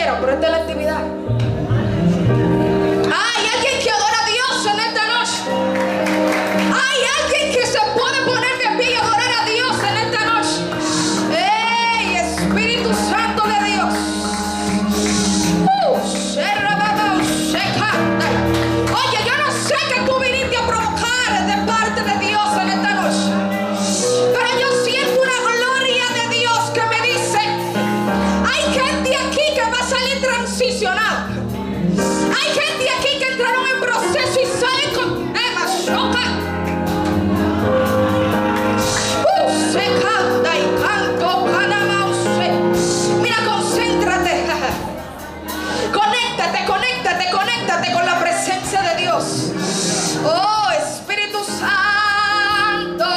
quiera, pero esta es la actividad. Hay alguien que adora a Dios en esta noche. Hay alguien que se puede poner de pie y adorar a Dios en esta noche. ¡Ey, Espíritu Santo de Dios! Oye, yo no sé qué tú viniste a provocar de parte de Dios en esta noche, pero yo siento una gloria de Dios que me dice: hay gente aquí que va a salir transicionada. Hay gente aquí que entraron en proceso y salen con se canta y canto. Mira, concéntrate. Conéctate con la presencia de Dios. Oh, Espíritu Santo.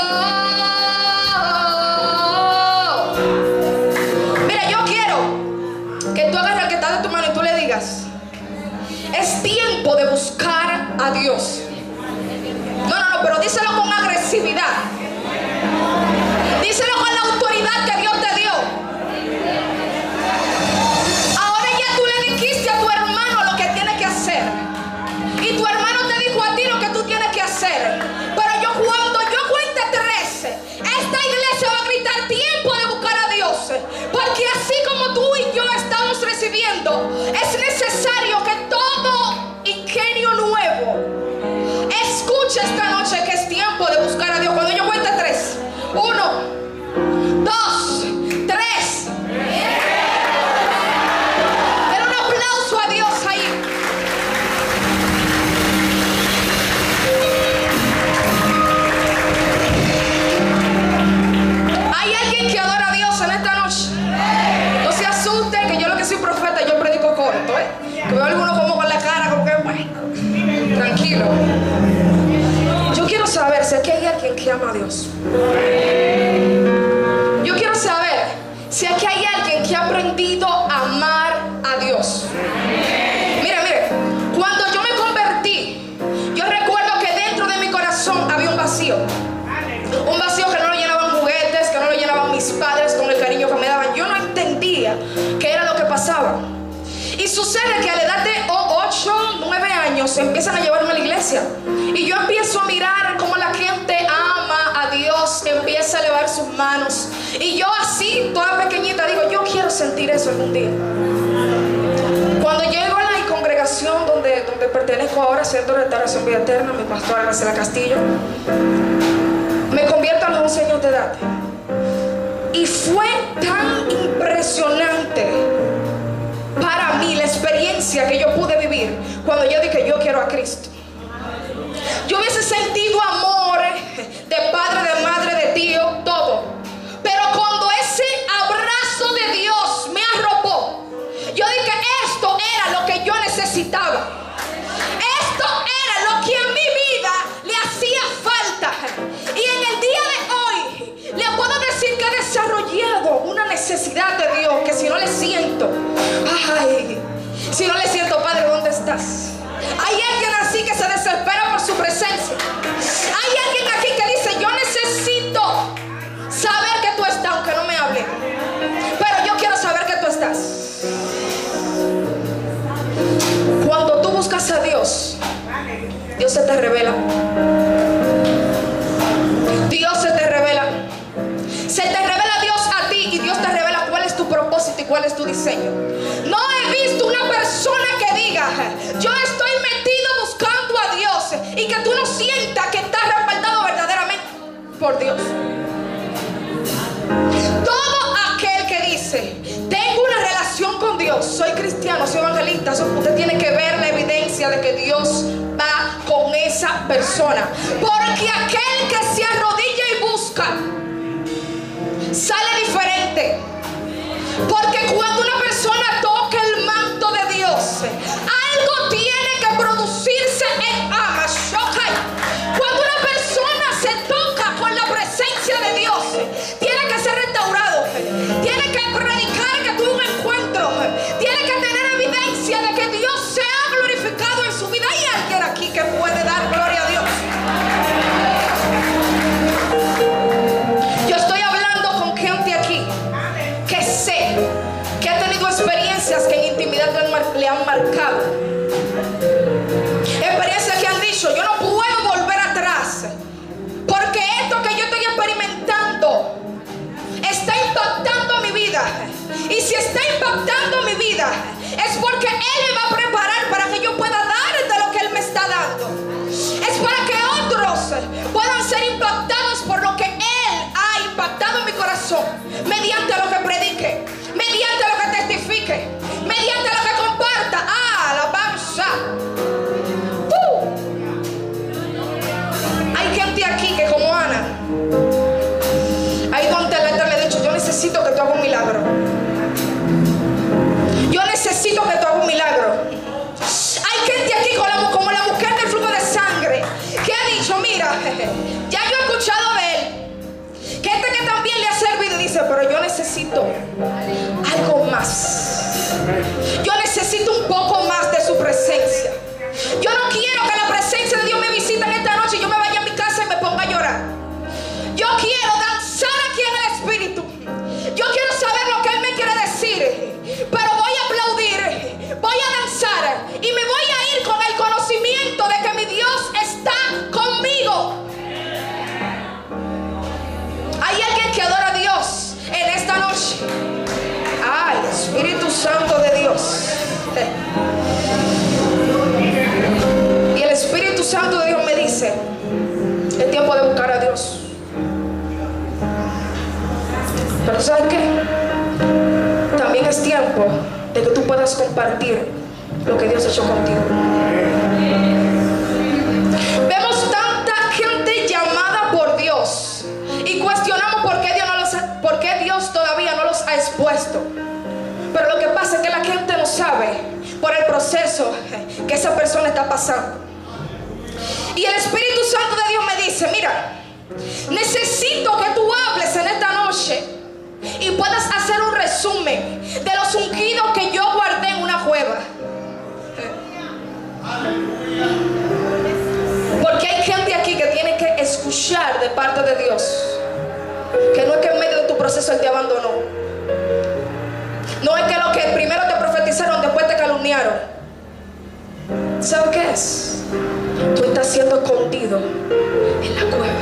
Mira, yo quiero que tú agarres al que está de tu mano y tú le digas: es tiempo de buscar a Dios. No, pero díselo con agresividad. Díselo con la autoridad que Dios te dio. Ahora ya tú le dijiste a tu hermano lo que tiene que hacer, y tu hermano te dijo a ti lo que tú tienes que hacer. Pero cuando yo cuente 13, esta iglesia va a gritar: tiempo de buscar a Dios. Porque así como tú y yo estamos recibiendo, es necesario que todo ingenio nuevo escuche esta noche que es tiempo de buscar a Dios. Cuando yo cuente 3, 1, 2, 3. Den un aplauso a Dios ahí. ¿Hay alguien que adora a Dios en esta noche? No se asusten, que yo lo que soy profeta, yo predico corto, que veo a algunos como con la cara, como que bueno, tranquilo. Yo quiero saber si aquí hay alguien que ama a Dios. Yo quiero saber si aquí hay alguien que ha aprendido a amar a Dios. Mire, cuando yo me convertí, yo recuerdo que dentro de mi corazón había un vacío. Un vacío que no lo llenaban juguetes, que no lo llenaban mis padres con el cariño que me daban. Yo no entendía qué era lo que pasaba. Y sucede que a la edad de 8, 9 años empiezan a llevarme a la iglesia. Y yo empiezo a mirar cómo la gente ama a Dios, empieza a elevar sus manos. Y yo así, toda pequeñita, digo: yo quiero sentir eso algún día. Cuando llego a la congregación donde pertenezco ahora, Centro de Restauración Vida Eterna, mi pastora Graciela Castillo, me convierto a los 11 años de edad. Y fue tan impresionante para mí la experiencia que yo pude vivir cuando yo dije: yo quiero a Cristo. Yo hubiese sentido amor de padre, de madre, de tío, todo. Pero cuando ese abrazo de Dios me arropó, yo dije: esto era lo que yo necesitaba. Esto era lo que a mi vida le hacía falta. Y en el día de hoy le puedo decir que he desarrollado una necesidad de Dios que si no le siento, si no le siento: Padre, ¿dónde estás? Hay alguien así que se desespera por su presencia. Hay alguien aquí que dice: yo necesito saber que tú estás, aunque no me hable, pero yo quiero saber que tú estás. Cuando tú buscas a Dios, Dios se te revela. Dios se te revela. Se te revela Dios a ti, y Dios te revela cuál es tu propósito y cuál es tu diseño. No he visto una persona que diga: yo estoy metido buscando a Dios, y que tú no sientas que estás respaldado verdaderamente por Dios. Todo aquel que dice: tengo una relación con Dios, soy cristiano, soy evangelista, usted tiene que ver la evidencia de que Dios va con esa persona. Porque aquel que se arrodilla y busca sale diferente. Porque cuando una persona toca el manto de Dios, algo tiene que producirse en Amashokai. Cuando una persona se toca con la presencia de Dios, tiene que ser restaurado, tiene que predicar que tuvo un encuentro, tiene que tener evidencia de que Dios se ha glorificado en su vida. Hay alguien aquí que puede dar gloria a Dios. Yo estoy hablando con gente aquí experiencias que en intimidad le han marcado. Experiencias que han dicho, yo no puedo volver atrás, porque esto que yo estoy experimentando está impactando mi vida. Y si está impactando mi vida, es porque Él me va a preparar para que yo pueda dar de lo que Él me está dando. Es para que otros puedan ser impactados por lo que Él ha impactado en mi corazón, mediante lo que predique, mediante lo que testifique, mediante lo que comparta. Alabanza. Hay gente aquí que, como Ana, ahí donde le he dicho, yo necesito que tú hagas un milagro. Yo necesito que tú hagas un milagro. Hay gente aquí como la mujer del flujo de sangre, que ha dicho, mira, ya yo he escuchado de él, que que también le ha servido, y dice, pero yo necesito algo más. Yo necesito un poco más de su presencia. Yo no quiero que la presencia de Dios me visite en esta noche y yo me vaya a mi casa y me ponga a llorar. Yo quiero danzar aquí en el Espíritu. Yo quiero saber lo que Él me quiere decir, pero voy a aplaudir, voy a danzar y me voy a ir con el conocimiento de que mi Dios está conmigo. Hay alguien que adora a Dios en esta noche. Ay, Espíritu Santo de Dios. Y el Espíritu Santo de Dios me dice, es tiempo de buscar a Dios. Pero ¿sabes qué? También es tiempo de que tú puedas compartir lo que Dios ha hecho contigo. Vemos tanta gente llamada por Dios y cuestionamos por qué Dios todavía no los ha expuesto. Pero lo que pasa es que la gente no sabe por el proceso que esa persona está pasando. Y el Espíritu Santo de Dios me dice, mira, necesito que tú hables en esta noche y puedas hacer un resumen de los ungidos que yo guardé en una cueva. Porque hay gente aquí que tiene que escuchar de parte de Dios que no es que en medio de tu proceso Él te abandonó. No es que lo que primero te profetizaron, después te calumniaron. ¿Sabes qué es? Tú estás siendo escondido en la cueva.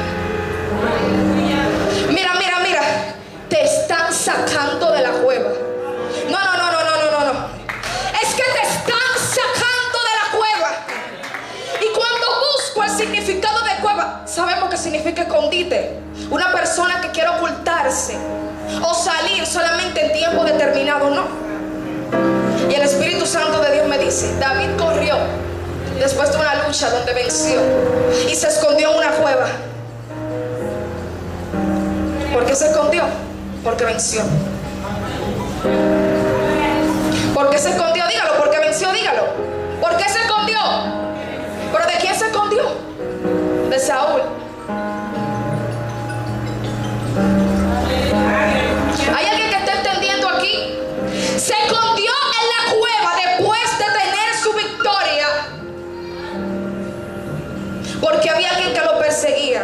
Mira, mira, mira. Te están sacando de la cueva. No. Es que te están sacando de la cueva. Y cuando busco el significado de cueva, sabemos que significa escondite. Una persona que quiere ocultarse o salir solamente en tiempo determinado, no. Y el Espíritu Santo de Dios me dice, David corrió después de una lucha donde venció y se escondió en una cueva. ¿Por qué se escondió? Porque venció. ¿Por qué se escondió? Dígalo. Porque venció, dígalo. ¿Por qué se escondió? ¿Pero de quién se escondió? De Saúl. ¿Hay alguien que está entendiendo aquí? Se escondió en la cueva después de tener su victoria, porque había alguien que lo perseguía.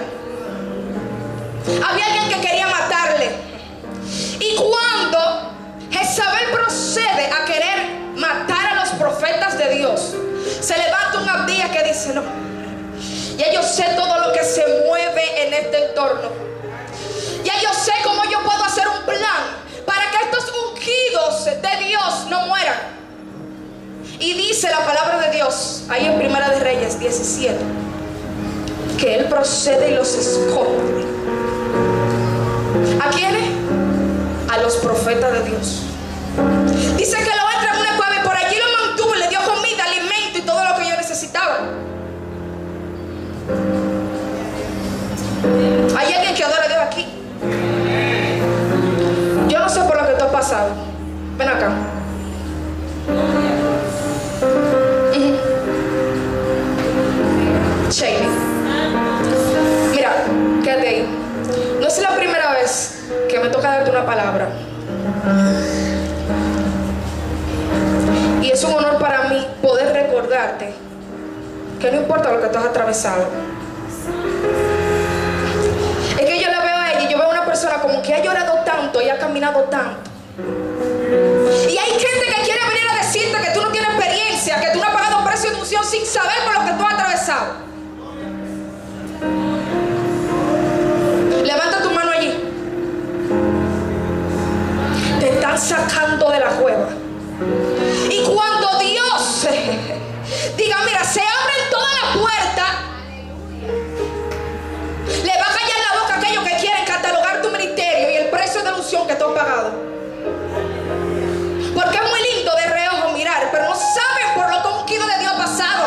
Había alguien que quería matarle. Y cuando Jezabel procede a querer matar a los profetas de Dios, se levanta un Abdías que dice, no, ya yo sé todo lo que se mueve en este entorno. Ya yo sé cómo yo puedo hacer un plan para que estos ungidos de Dios no mueran. Y dice la palabra de Dios ahí en Primera de Reyes 17 que Él procede y los esconde. ¿A quiénes? A los profetas de Dios. Dice que lo entra en una cueva y por allí lo mantuvo, le dio comida, alimento y todo lo que yo necesitaba. ¿Hay alguien que adora a Dios aquí? Yo no sé por lo que tú has pasado. Ven acá. Shaylee, mira, quédate ahí. No es la primera vez que me toca darte una palabra. Y es un honor para mí poder recordarte que no importa lo que tú has atravesado. Es que yo la veo a ella y yo veo a una persona como que ha llorado tanto y ha caminado tanto. Y hay gente que quiere venir van sacando de la cueva. Y cuando Dios diga, mira, se abren todas las puertas, le va a callar la boca a aquellos que quieren catalogar tu ministerio y el precio de la unción que tú has pagado. Porque es muy lindo de reojo mirar, pero no saben por lo que un ungido de Dios ha pasado.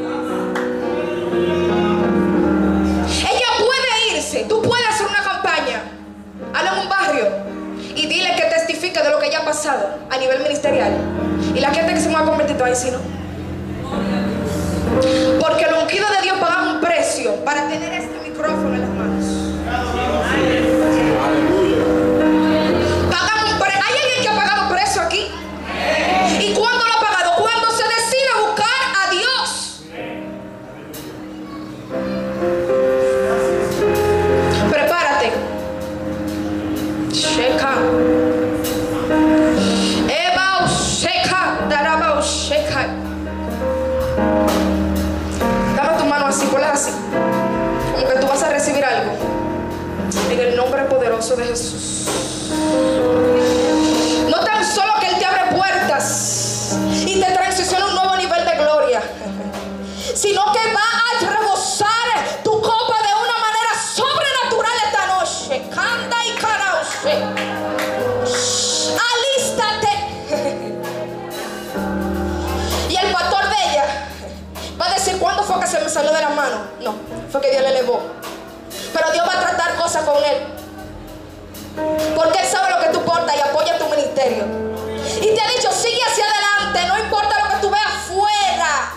Ella puede irse, tú puedes hacer una campaña, hazlo en un barrio y dile que testifique de lo que ella ha pasado a nivel ministerial. Y la gente que se me ha convertido ahí, si no. Porque los ungidos de Dios pagan un precio para tener este micrófono en las manos. Pagan un precio. ¿Hay alguien que ha pagado precio aquí? ¿Y cuándo lo ha pagado? Cuando se decide buscar a Dios. Prepárate. Sheka. Eba sheka, daraba sheka. Dame tu mano así, ponla así. Como que tú vas a recibir algo. En el nombre poderoso de Jesús. No tan solo que Él te abre puertas y te transiciona a un nuevo nivel de gloria, sino que va a rebosar tu copa de una manera sobrenatural esta noche. Canta y carause. Alístate. Y el pastor de ella va a decir, ¿cuándo fue que se me salió de la mano? No, fue que Dios le elevó. Pero Dios va a tratar cosas con él, porque Él sabe lo que tú portas y apoya tu ministerio. Y te ha dicho, sigue hacia adelante, no importa lo que tú veas afuera.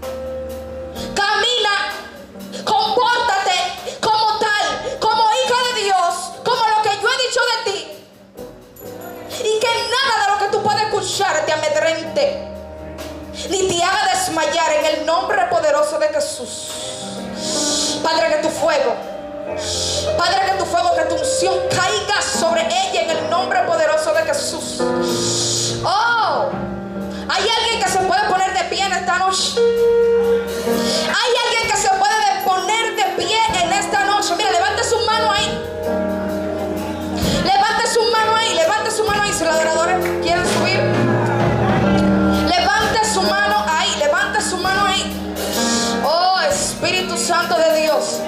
Camina, compórtate como tal, como hija de Dios, como lo que yo he dicho de ti. Y que nada de lo que tú puedas escuchar te amedrente, ni te haga desmayar, en el nombre poderoso de Jesús. Padre, que tu fuego, Padre, que tu fuego, que tu unción caiga sobre ella en el nombre poderoso de Jesús. Oh, hay alguien que se puede poner de pie en esta noche. Hay alguien que se puede poner de pie en esta noche. Mira, levante su mano ahí. Levante su mano ahí. Levante su mano ahí. Si los adoradores quieren subir, levante su mano ahí. Levante su mano ahí. Oh, Espíritu Santo de Dios.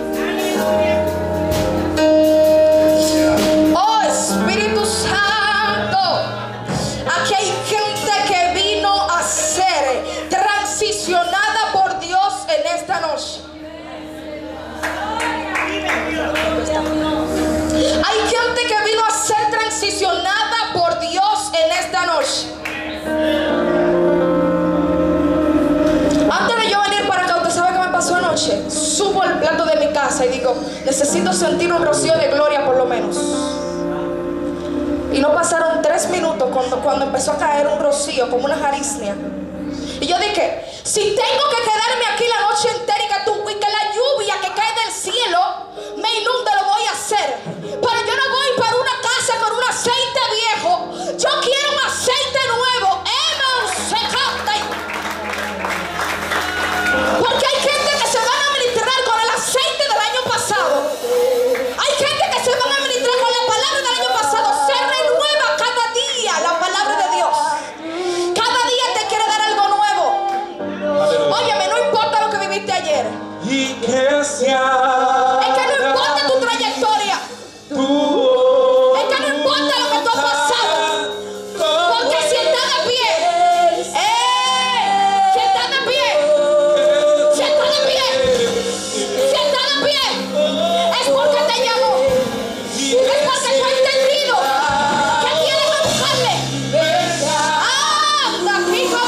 Oh, Espíritu Santo. Aquí hay gente que vino a ser transicionada por Dios en esta noche. Hay gente que vino a ser transicionada por Dios en esta noche. Antes de yo venir para acá, ¿usted sabe qué me pasó anoche? Subo al plato de mi casa y digo, necesito sentir un rocío de gloria por lo menos. Y no pasaron 3 minutos cuando empezó a caer un rocío como una jariznia. Y yo dije, si tengo que quedarme aquí la noche entera y que la lluvia que cae del cielo me inunde, lo voy a hacer. Pero yo no voy para una casa con un aceite viejo. Yo quiero un aceite nuevo. Porque hay gente que se van a ministrar con el aceite del año pasado. Hay gente que se van a ministrar con la palabra del año pasado. Se renueva cada día la palabra de Dios. Cada día te quiere dar algo nuevo. Óyeme, no importa lo que viviste ayer. Y que sea. Es que no importa tu trayectoria. Es que no importa lo que tú has pasado. Porque si estás de pie, si estás de pie, si estás de pie, si estás de pie, es porque te llamó. Es porque tú has entendido que quieres buscarle. Ah, la pica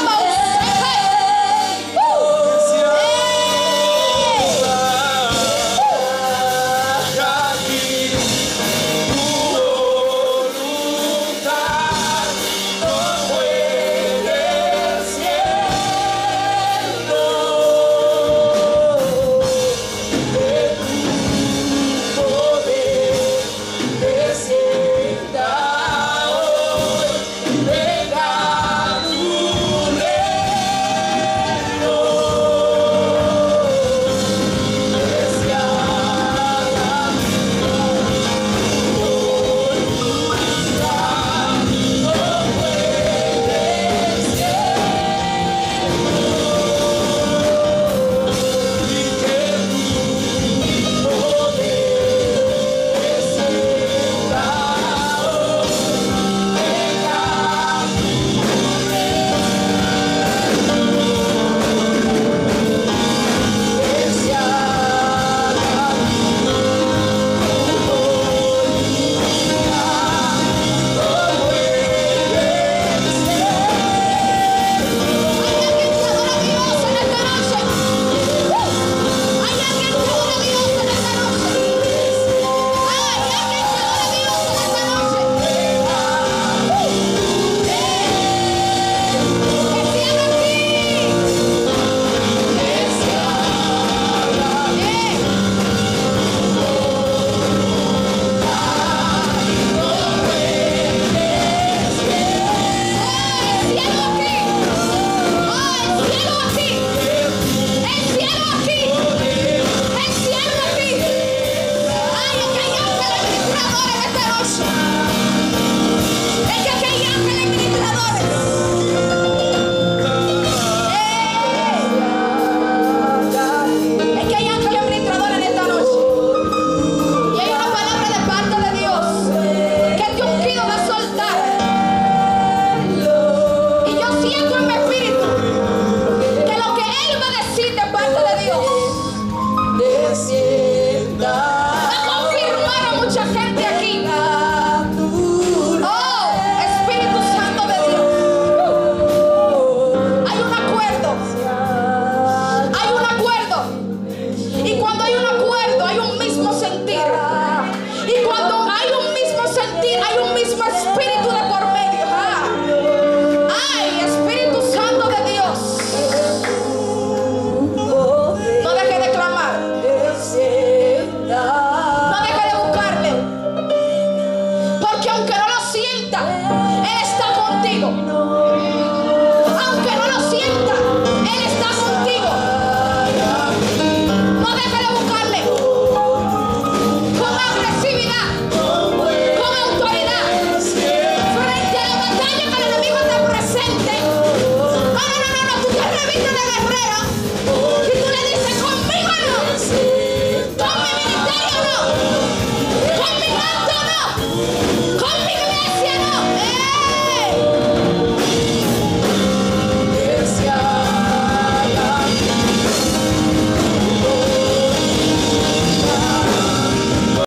camino.